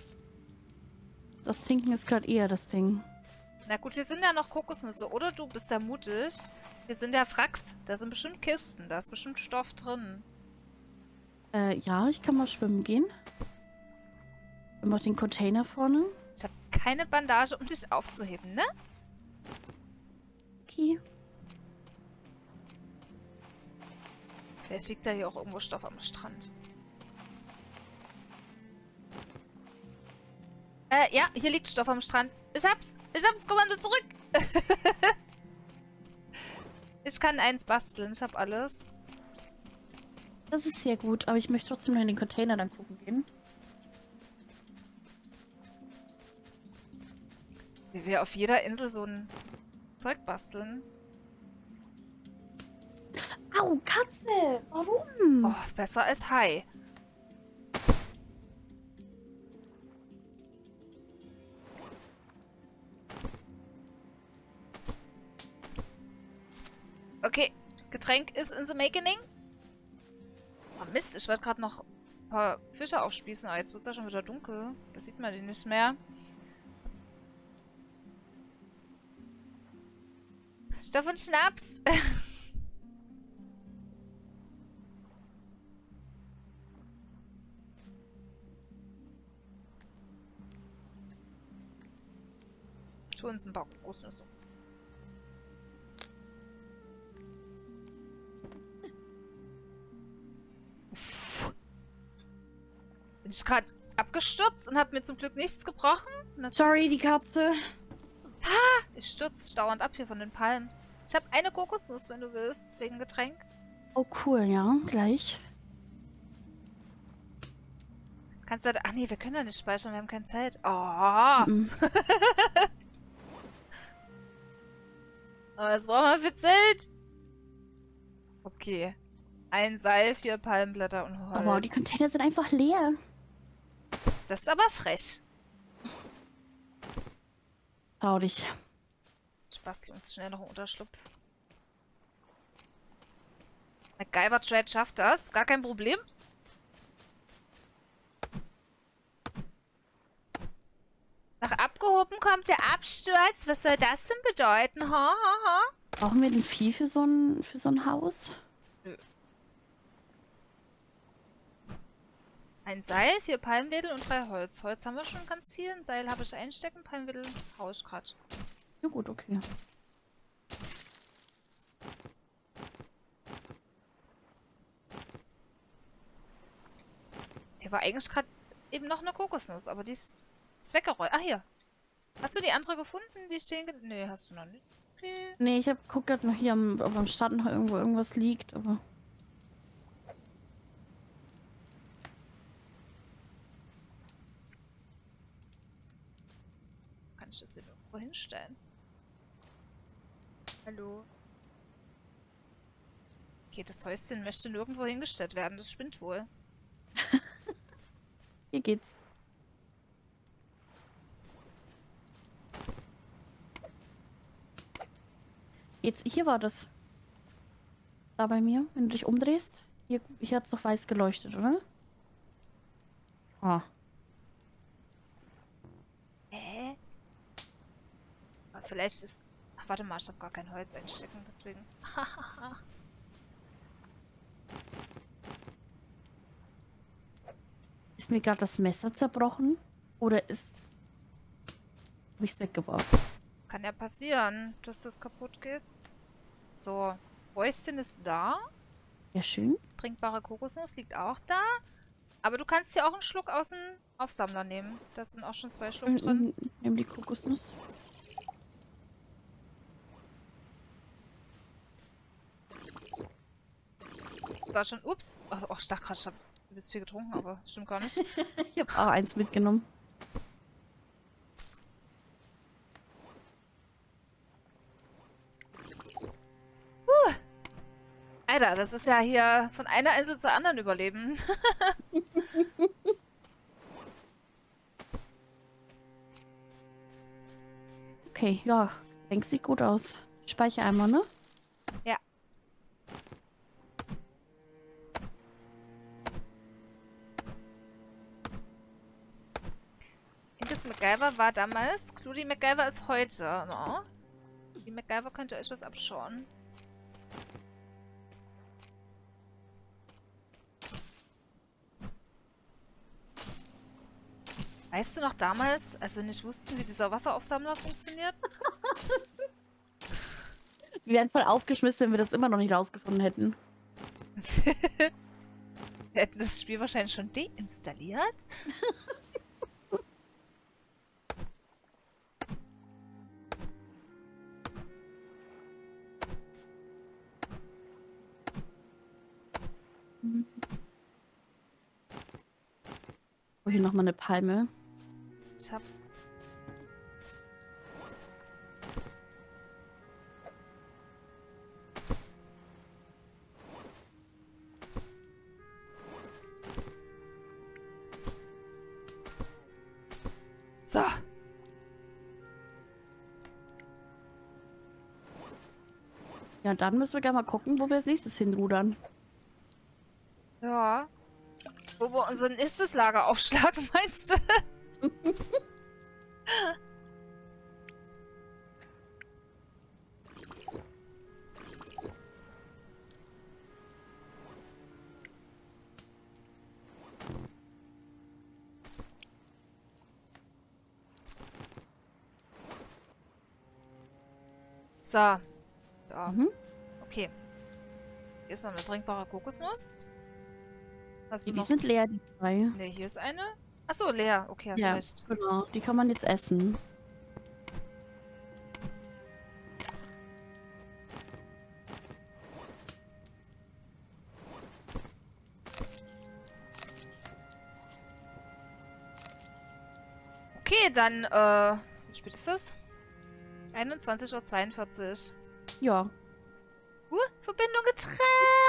B: Das Trinken ist gerade eher das Ding.
A: Na gut, hier sind ja noch Kokosnüsse. Oder du bist ja mutig. Hier sind ja Wracks. Da sind bestimmt Kisten. Da ist bestimmt Stoff drin.
B: Ja, ich kann mal schwimmen gehen. Wir haben auch den Container vorne.
A: Ich habe keine Bandage, um dich aufzuheben, ne?
B: Okay.
A: Vielleicht liegt da hier auch irgendwo Stoff am Strand. Ja, hier liegt Stoff am Strand. Ich hab's Kommando zurück. Ich kann eins basteln, ich hab alles.
B: Das ist sehr gut, aber ich möchte trotzdem noch in den Container dann gucken gehen.
A: Wie wir auf jeder Insel so ein Zeug basteln.
B: Au, Katze! Warum?
A: Oh, besser als Hai. Okay, Getränk ist in the making. Oh Mist, ich wollte gerade noch ein paar Fische aufspießen, aber jetzt wird es ja schon wieder dunkel. Da sieht man die nicht mehr. Stoff und Schnaps. Tu uns ein paar Kokosnüsse. Bin ich gerade abgestürzt und habe mir zum Glück nichts gebrochen?
B: Sorry, die Katze.
A: Ich stürze dauernd ab hier von den Palmen. Ich habe eine Kokosnuss, wenn du willst, wegen Getränk.
B: Oh, cool, ja, gleich.
A: Kannst du da... Ach nee, wir können da nicht speichern, wir haben kein Zelt. Oh,
B: Mhm.
A: was brauchen wir für Zelt? Okay. Ein Seil, 4 Palmblätter und Holz.
B: Oh, wow, die Container sind einfach leer.
A: Das ist aber frech.
B: Traurig.
A: Ich bastel uns schnell noch einen Unterschlupf. MacGyver Trade schafft das. Gar kein Problem. Nach abgehoben kommt der Absturz. Was soll das denn bedeuten? Ha, ha, ha.
B: Brauchen wir denn viel für so ein Haus?
A: Ein Seil, 4 Palmwedel und 3 Holz. Holz haben wir schon ganz viel. Ein Seil habe ich einstecken, Palmwedel haue ich gerade.
B: Ja gut, okay.
A: Hier war eigentlich gerade eben noch eine Kokosnuss, aber die ist weggerollt. Ah, hier. Hast du die andere gefunden, die stehen... Nee, hast du noch nicht. Okay.
B: Nee, ich hab guckt grad noch hier, ob am Start noch irgendwo irgendwas liegt, aber...
A: Kann ich das hier irgendwo hinstellen? Hallo? Okay, das Häuschen möchte nirgendwo hingestellt werden. Das spinnt wohl.
B: Hier geht's. Jetzt, hier war das. Da bei mir, wenn du dich umdrehst. Hier hat's doch weiß geleuchtet, oder? Ah.
A: Aber vielleicht ist... Ach, warte mal, ich habe gar kein Holz einstecken, deswegen...
B: Ist mir gerade das Messer zerbrochen? Oder ist... Hab ich's weggeworfen?
A: Kann ja passieren, dass das kaputt geht. So, Häuschen ist da.
B: Ja, schön.
A: Trinkbare Kokosnuss liegt auch da. Aber du kannst hier auch einen Schluck aus dem Aufsammler nehmen. Da sind auch schon 2 Schluck drin.
B: Nimm die Kokosnuss.
A: War schon, ups. Oh, ich dachte gerade, ich habe übelst viel getrunken, aber stimmt gar nicht.
B: Ich habe auch eins mitgenommen.
A: Alter, das ist ja hier von einer Insel zur anderen überleben.
B: Okay, ja. Denkst sieht gut aus. Speicher einmal, ne?
A: Ja. Ingus MacGyver war damals. Cludy MacGyver ist heute, ne? Die MacGyver könnte euch was abschauen. Weißt du noch damals, als wir nicht wussten, wie dieser Wasseraufsammler funktioniert?
B: Wir wären voll aufgeschmissen, wenn wir das immer noch nicht rausgefunden hätten.
A: Wir hätten das Spiel wahrscheinlich schon deinstalliert.
B: Oh, hier nochmal eine Palme.
A: Ich hab... So.
B: Ja, dann müssen wir gerne mal gucken, wo wir als nächstes hinrudern.
A: Ja. Wo wir unser nächstes Lager aufschlagen, meinst du? So. Ja. Okay. Hier ist noch eine trinkbare Kokosnuss. Hast du
B: Die
A: noch...
B: sind leer, die zwei.
A: Ne, hier ist eine. Achso, leer. Okay, hast
B: Ja,
A: recht.
B: genau. Die kann man jetzt essen.
A: Okay, dann, wie spät ist das? 21:42 Uhr.
B: Ja.
A: Verbindung getrennt!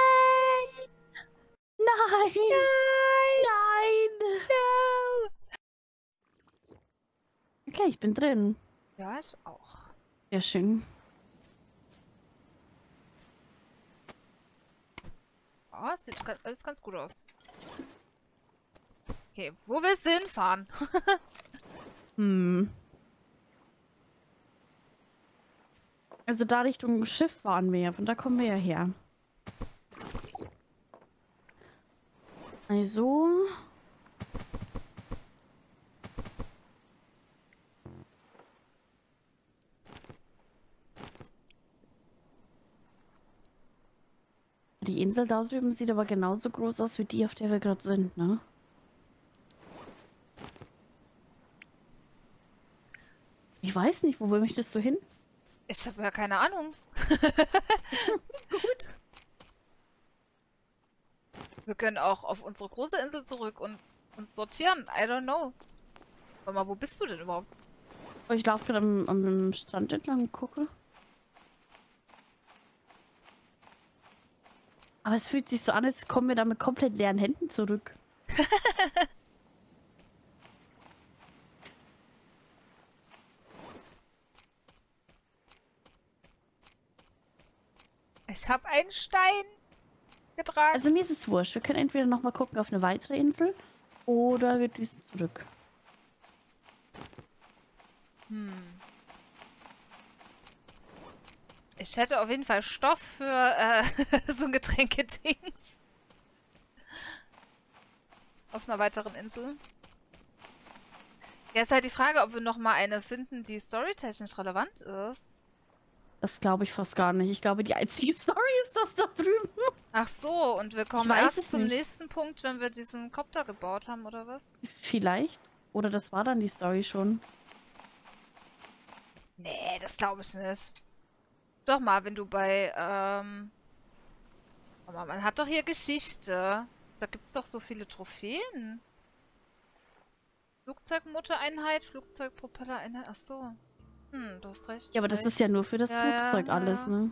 B: Nein!
A: Nein!
B: Nein!
A: No!
B: Okay, ich bin drin.
A: Ja, ich auch.
B: Sehr schön.
A: Ja, sieht alles ganz gut aus. Okay, wo willst du hinfahren?
B: Also da Richtung Schiff fahren wir ja, von da kommen wir ja her. Also... Die Insel da drüben sieht aber genauso groß aus wie die, auf der wir gerade sind, ne? Ich weiß nicht, wo möchtest du hin?
A: Ich habe ja keine Ahnung.
B: Gut.
A: Wir können auch auf unsere große Insel zurück und uns sortieren. I don't know. Warte mal, wo bist du denn überhaupt?
B: Ich laufe gerade am Strand entlang und gucke. Aber es fühlt sich so an, als kommen wir da mit komplett leeren Händen zurück.
A: Ich habe einen Stein getragen.
B: Also mir ist es wurscht. Wir können entweder nochmal gucken auf eine weitere Insel oder wir düsen zurück.
A: Ich hätte auf jeden Fall Stoff für so ein Getränkedings. Auf einer weiteren Insel. Ja, ist halt die Frage, ob wir nochmal eine finden, die storytechnisch relevant ist.
B: Das glaube ich fast gar nicht. Ich glaube, die einzige Story ist das da drüben.
A: Ach so, und wir kommen
B: weiß
A: erst
B: es
A: zum
B: nicht.
A: nächsten Punkt, wenn wir diesen Kopter gebaut haben, oder was?
B: Vielleicht. Oder das war dann die Story schon.
A: Nee, das glaube ich nicht. Doch mal, wenn du bei, aber man hat doch hier Geschichte. Da gibt's doch so viele Trophäen. Flugzeugmotoreinheit, Flugzeugpropellereinheit. Ach so. Du hast recht.
B: Ja, aber das ist ja nur für das
A: Ja,
B: Flugzeug
A: ja,
B: alles,
A: ja.
B: ne?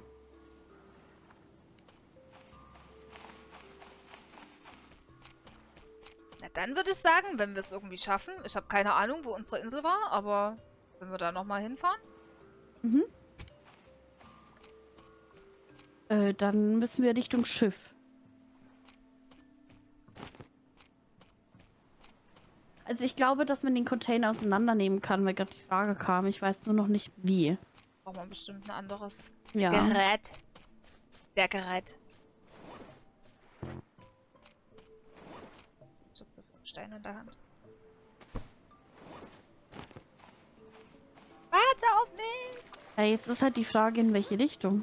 A: Na, dann würde ich sagen, wenn wir es irgendwie schaffen. Ich habe keine Ahnung, wo unsere Insel war, aber wenn wir da nochmal hinfahren.
B: Mhm. Dann müssen wir Richtung Schiff. Also ich glaube, dass man den Container auseinandernehmen kann, weil gerade die Frage kam. Ich weiß nur noch nicht wie.
A: Braucht man bestimmt ein anderes
B: Ja.
A: Gerät. Der Gerät. Ich hab so viele Steine in der Hand. Warte auf mich!
B: Ja, jetzt ist halt die Frage, in welche Richtung.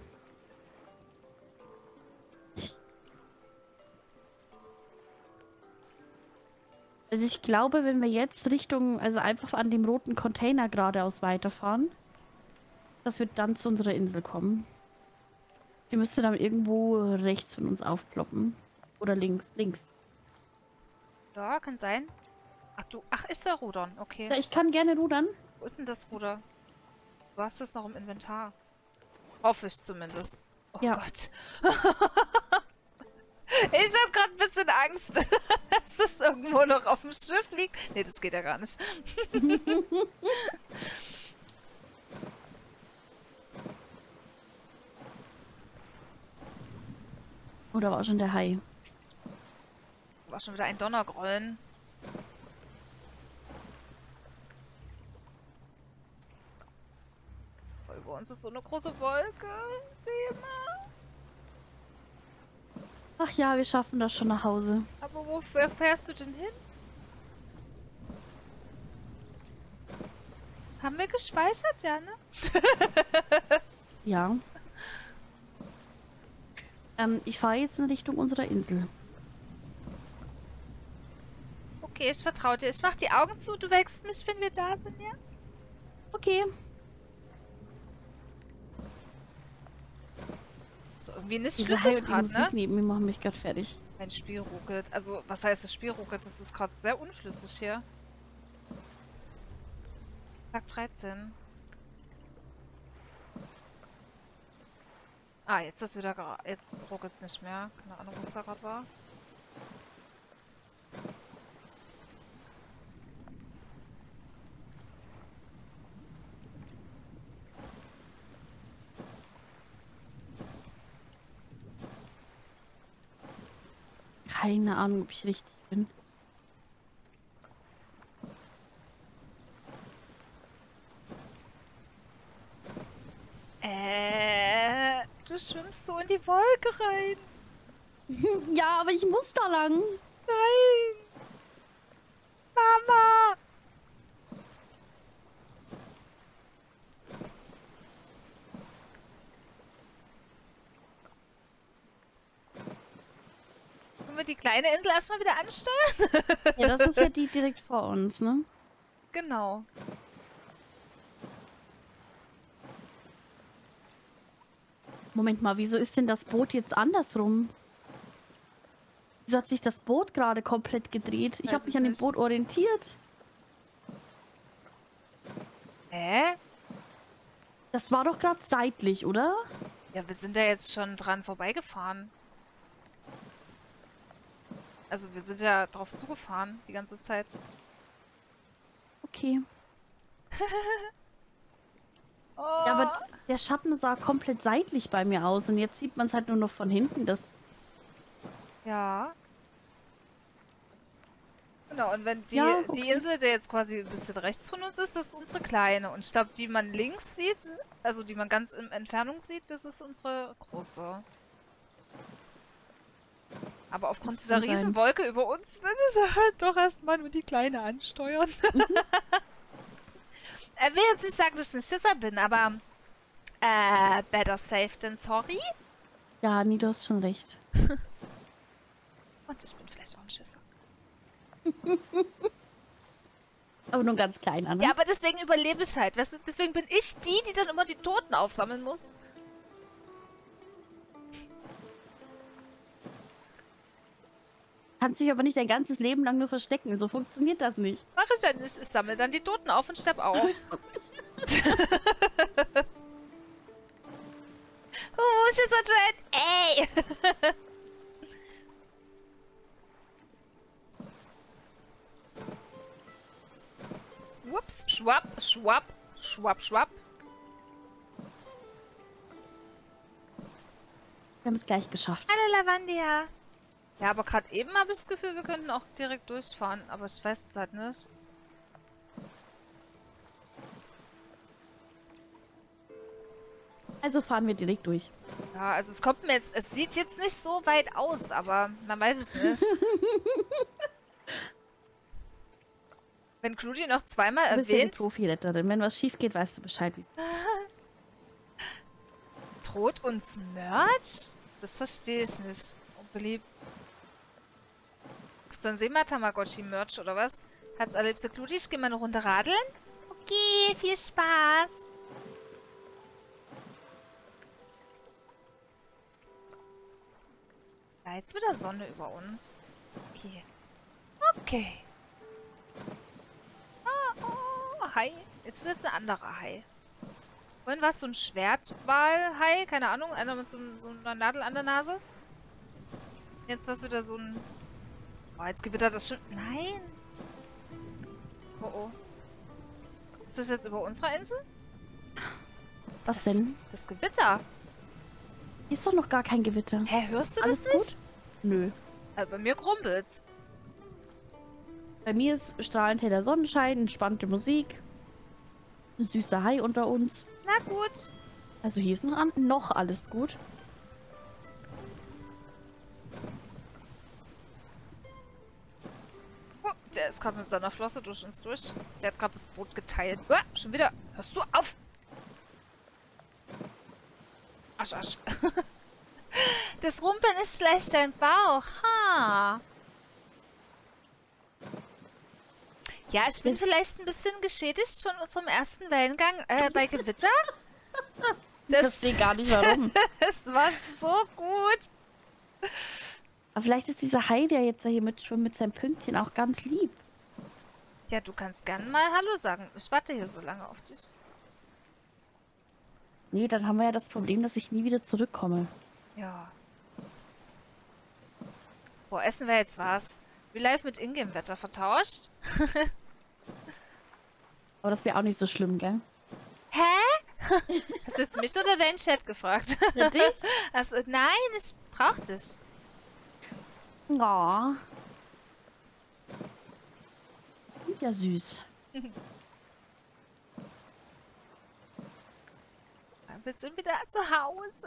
B: Also ich glaube, wenn wir jetzt Richtung, also einfach an dem roten Container geradeaus weiterfahren, dass wir dann zu unserer Insel kommen. Die müsste dann irgendwo rechts von uns aufploppen. Oder links, links.
A: Ja, kann sein. Ach, ist da Rudern? Okay.
B: Ja, ich kann gerne rudern.
A: Wo ist denn das Ruder? Du hast es noch im Inventar. Hoffe ich zumindest. Oh
B: Ja.
A: Gott. Ich hab gerade ein bisschen Angst, dass das irgendwo noch auf dem Schiff liegt. Nee, das geht ja gar nicht.
B: Oder war schon der Hai?
A: War schon wieder ein Donnergrollen. Über uns ist so eine große Wolke. Sieh mal.
B: Ach ja, wir schaffen das schon nach Hause.
A: Aber wo fährst du denn hin? Haben wir gespeichert, ja, ne?
B: Ja. Ich fahre jetzt in Richtung unserer Insel.
A: Okay, ich vertraue dir. Ich mach die Augen zu. Du wächst mich, wenn wir da sind, ja?
B: Okay.
A: So, irgendwie nicht
B: Diese
A: flüssig
B: Hai und die
A: gerade,
B: Musik
A: ne?
B: neben mir machen mich gerade fertig.
A: Mein Spiel ruckelt. Also, was heißt das Spiel ruckelt? Das ist gerade sehr unflüssig hier. Tag 13. Ah, jetzt ist wieder jetzt ruckelt es nicht mehr. Keine Ahnung, was da gerade war.
B: Keine Ahnung, ob ich richtig bin.
A: Du schwimmst so in die Wolke rein.
B: Ja, aber ich muss da lang.
A: Nein! Mama! Können wir die kleine Insel erstmal wieder ansteuern?
B: Ja, das ist ja die direkt vor uns, ne?
A: Genau.
B: Moment mal, wieso ist denn das Boot jetzt andersrum? Wieso hat sich das Boot gerade komplett gedreht? Ich habe
A: Weiß
B: mich
A: ich
B: an dem
A: nicht.
B: Boot orientiert.
A: Hä?
B: Das war doch gerade seitlich, oder?
A: Ja, wir sind ja jetzt schon dran vorbeigefahren. Also wir sind ja drauf zugefahren die ganze Zeit.
B: Okay.
A: Oh.
B: Ja, aber der Schatten sah komplett seitlich bei mir aus und jetzt sieht man es halt nur noch von hinten. Das
A: Ja. Genau, und wenn
B: Ja,
A: die
B: okay.
A: Insel, der jetzt quasi ein bisschen rechts von uns ist, das ist unsere kleine. Und ich glaube, die man links sieht, also die man ganz in Entfernung sieht, das ist unsere große. Aber aufgrund
B: Das
A: dieser
B: kann sein.
A: Riesenwolke über uns müssen sie halt doch erstmal nur die kleine ansteuern. Er will jetzt nicht sagen, dass ich ein Schisser bin, aber better safe than sorry.
B: Ja, nee, du hast schon recht.
A: Und ich bin vielleicht auch ein Schisser.
B: Aber nur ganz klein, ne?
A: Ja, aber deswegen überlebe ich halt. Weißt du, deswegen bin ich die, die dann immer die Toten aufsammeln muss.
B: Kannst dich aber nicht dein ganzes Leben lang nur verstecken. So funktioniert das nicht.
A: Mach ich ja nicht. Ich sammle dann die Toten auf und sterb auch. Schisser Dread, ey! Whoops, schwapp, schwapp, schwapp, schwapp.
B: Wir haben es gleich geschafft.
A: Hallo Lavandia. Ja, aber gerade eben habe ich das Gefühl, wir könnten auch direkt durchfahren. Aber ich weiß es halt nicht.
B: Also fahren wir direkt durch.
A: Ja, also es kommt mir jetzt, es sieht jetzt nicht so weit aus, aber man weiß es nicht. Wenn Crudy noch zweimal
B: Du bist ja die
A: erwähnt,
B: Profi-Retterin. Wenn was schief geht, weißt du Bescheid. Wie's
A: droht uns Merch? Das verstehe ich nicht. Unbeliebt. Ist dann sehen wir Tamagotchi-Merch oder was? Hat's allerliebste Crudy, ich geh mal eine Runde radeln. Okay, viel Spaß. Ja, jetzt wieder Sonne über uns. Okay. Okay. Oh, Hai. Jetzt ist jetzt ein anderer Hai. Vorhin war es so ein Schwertwal-Hai. Keine Ahnung. Einer mit so einer Nadel an der Nase. Jetzt war es wieder so ein... Oh, jetzt gewittert das schon... Nein. Oh, oh. Ist das jetzt über unserer Insel?
B: Was denn?
A: Das Gewitter.
B: Hier ist doch noch gar kein Gewitter.
A: Hä, hörst du
B: Alles
A: das nicht?
B: gut? Nö.
A: Bei mir grumpelt's.
B: Bei mir ist strahlend heller Sonnenschein, entspannte Musik. Ein süßer Hai unter uns.
A: Na gut.
B: Also hier ist noch alles gut.
A: Oh, der ist gerade mit seiner Flosse durch uns durch. Der hat gerade das Boot geteilt. Oh, schon wieder. Hörst du auf? Asch, asch. Das Rumpeln ist vielleicht dein Bauch. Ha. Ja, ich bin vielleicht ein bisschen geschädigt von unserem ersten Wellengang bei Gewitter.
B: Ich verstehe gar nicht warum.
A: Das war so gut.
B: Aber vielleicht ist dieser Hai, der jetzt da hier mitschwimmt mit seinem Pünktchen, auch ganz lieb.
A: Ja, du kannst gerne mal Hallo sagen. Ich warte hier so lange auf dich.
B: Nee, dann haben wir ja das Problem, dass ich nie wieder zurückkomme.
A: Ja. Boah, essen wir jetzt was? Real Life mit Ingame-Wetter vertauscht?
B: Aber das wäre auch nicht so schlimm, gell?
A: Hä? Hast du jetzt mich oder deinen Chat gefragt?
B: Ja, dich?
A: Also, nein, ich brauch dich.
B: Oh. Ja, süß.
A: Wir sind wieder zu Hause.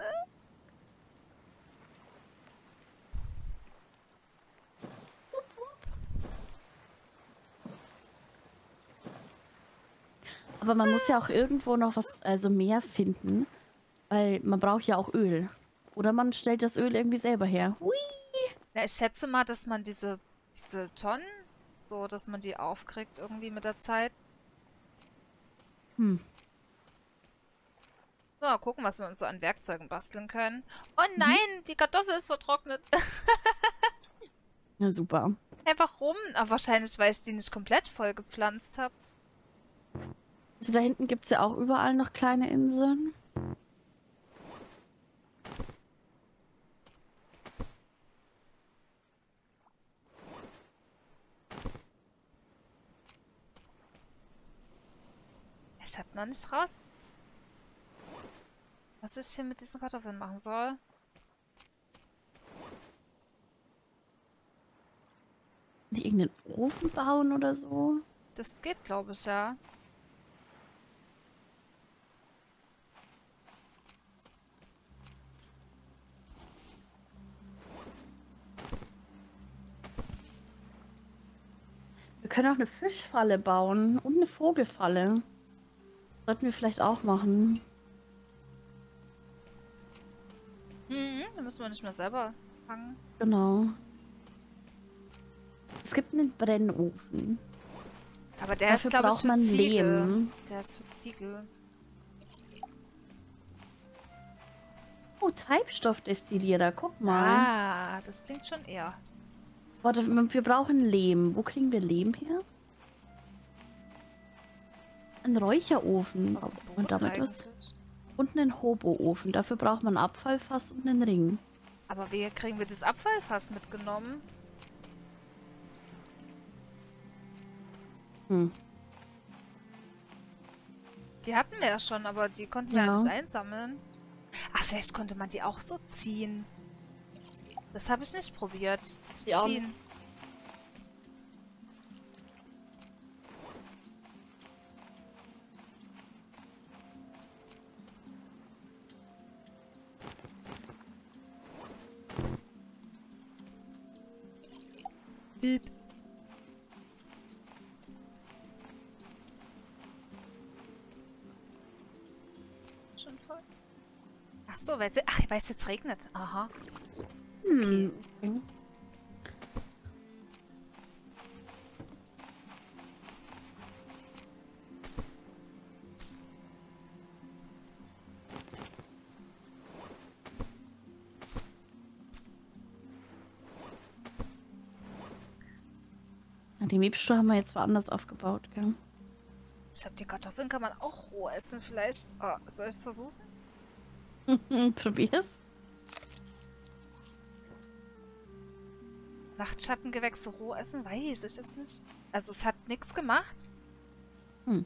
B: Aber man muss ja auch irgendwo noch was, also mehr finden. Weil man braucht ja auch Öl. Oder man stellt das Öl irgendwie selber her. Hui!
A: Ja, ich schätze mal, dass man diese Tonnen, so, dass man die aufkriegt irgendwie mit der Zeit.
B: Hm.
A: So, mal gucken, was wir uns so an Werkzeugen basteln können. Oh
B: Mhm.
A: nein, die Kartoffel ist vertrocknet.
B: Ja, super.
A: Hä, warum? Aber wahrscheinlich, weil ich die nicht komplett voll gepflanzt habe.
B: Also da hinten gibt es ja auch überall noch kleine Inseln.
A: Ich hab noch nicht raus, was ich hier mit diesen Kartoffeln machen soll.
B: Die irgendeinen Ofen bauen oder so.
A: Das geht, glaube ich, ja.
B: Wir können auch eine Fischfalle bauen und eine Vogelfalle. Sollten wir vielleicht auch machen.
A: Da müssen wir nicht mehr selber fangen.
B: Genau. Es gibt einen Brennofen.
A: Aber der
B: Dafür
A: ist, glaube ich,
B: braucht
A: für
B: man
A: Ziegel.
B: Lehm.
A: Der ist für Ziegel.
B: Oh, Treibstoffdestillierer, guck mal.
A: Ah, das klingt schon eher.
B: Warte, wir brauchen Lehm. Wo kriegen wir Lehm her? Ein Räucherofen.
A: Aus dem
B: Und
A: Boden
B: damit was?
A: eigentlich.
B: Und einen Hoboofen. Dafür braucht man Abfallfass und einen Ring.
A: Aber wie kriegen wir das Abfallfass mitgenommen?
B: Hm.
A: Die hatten wir ja schon, aber die konnten wir ja
B: Ja.
A: nicht einsammeln. Ach, vielleicht konnte man die auch so ziehen. Das habe ich nicht probiert. Die zu
B: Ja.
A: ziehen. Piep. Schon voll. Ach so, weil es jetzt regnet. Aha. Ist okay.
B: Hm. Ja, die Webstuhl haben wir jetzt woanders aufgebaut, gell?
A: Ich glaube, die Kartoffeln kann man auch roh essen vielleicht. Oh, soll ich es versuchen?
B: Probier's.
A: Nachtschattengewächse roh essen? Weiß ich jetzt nicht. Also es hat nichts gemacht.
B: Hm.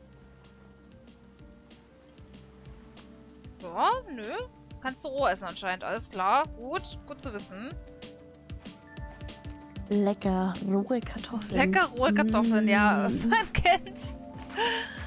A: Ja, nö. Kannst du roh essen anscheinend. Alles klar. Gut. Gut zu wissen.
B: Lecker, rohe Kartoffeln.
A: Lecker rohe Kartoffeln, ja.
B: Mm.
A: Man kennt's.